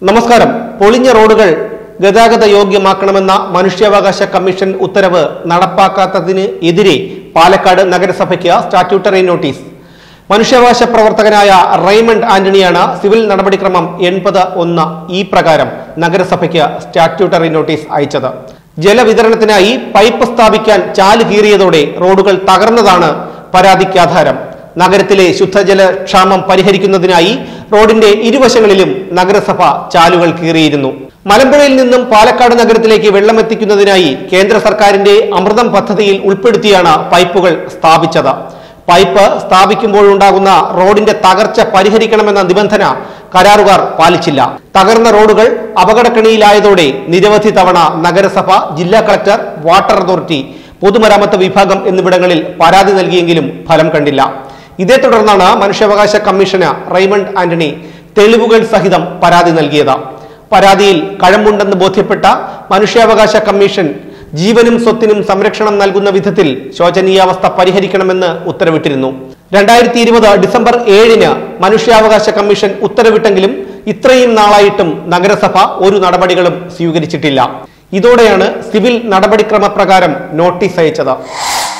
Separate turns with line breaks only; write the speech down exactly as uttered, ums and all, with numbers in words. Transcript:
നമസ്കാരം. പൊളിഞ്ഞ റോഡുകൾ ഗതാഗത യോഗ്യമാക്കണമെന്ന മനുഷ്യാവകാശ കമ്മീഷൻ ഉത്തരവ് നടപ്പാക്കാത്തതിന് എതിരെ പാലക്കാട് നഗരസഭയ്ക്ക് സ്റ്റാറ്റ്യൂട്ടറി നോട്ടീസ്. മനുഷ്യാവകാശ പ്രവർത്തകനായ റെയ്മണ്ട് ആന്റണിയാണ് സിവിൽ നടപടിക്രമം എൺപത് ഒന്ന് ഈ പ്രകാരം നഗരസഭയ്ക്ക് സ്റ്റാറ്റ്യൂട്ടറി നോട്ടീസ് അയച്ചത്. ജലവിതരണത്തിനായി പൈപ്പ് സ്ഥാപിക്കാൻ ചാല് കീറിയതോടെ റോഡുകൾ തകർന്നതാണ് പരാതിക്കാധാരം. നഗരത്തിലെ ശുദ്ധജല ക്ഷാമം പരിഹരിക്കുന്നതിനായി റോഡിന്റെ ഇരുവശങ്ങളിലും നഗരസഭ ചാലുകൾ കീറിയിരുന്നു. മലമ്പുഴയിൽ നിന്നും പാലക്കാട് നഗരത്തിലേക്ക് വെള്ളമെത്തിക്കുന്നതിനായി കേന്ദ്ര സർക്കാരിന്റെ അമൃതം പദ്ധതിയിൽ ഉൾപ്പെടുത്തിയാണ് പൈപ്പുകൾ സ്ഥാപിച്ചത്. പൈപ്പ് സ്ഥാപിക്കുമ്പോഴുണ്ടാകുന്ന റോഡിന്റെ തകർച്ച പരിഹരിക്കണമെന്ന നിബന്ധന കരാറുകാർ പാലിച്ചില്ല. തകർന്ന റോഡുകൾ അപകടക്കെണിയിലായതോടെ നിരവധി തവണ നഗരസഭ, ജില്ലാ കളക്ടർ, വാട്ടർ അതോറിറ്റി, പൊതുമരാമത്ത് വിഭാഗം എന്നിവിടങ്ങളിൽ പരാതി നൽകിയെങ്കിലും ഫലം കണ്ടില്ല. ഇതേ തുടർന്നാണ് മനുഷ്യാവകാശ കമ്മീഷന് റെയ്മണ്ട് ആന്റണി തെളിവുകൾ സഹിതം പരാതി നൽകിയത്. പരാതിയിൽ കഴമ്പുണ്ടെന്ന് ബോധ്യപ്പെട്ട മനുഷ്യാവകാശ കമ്മീഷൻ ജീവനും സ്വത്തിനും സംരക്ഷണം നൽകുന്ന വിധത്തിൽ ശോചനീയാവസ്ഥ പരിഹരിക്കണമെന്ന് ഉത്തരവിട്ടിരുന്നു. രണ്ടായിരത്തി ഇരുപത് ഡിസംബർ ഏഴിന് മനുഷ്യാവകാശ കമ്മീഷൻ ഉത്തരവിട്ടെങ്കിലും ഇത്രയും നാളായിട്ടും നഗരസഭ ഒരു നടപടികളും സ്വീകരിച്ചിട്ടില്ല. ഇതോടെയാണ് സിവിൽ നടപടിക്രമപ്രകാരം നോട്ടീസ് അയച്ചത്.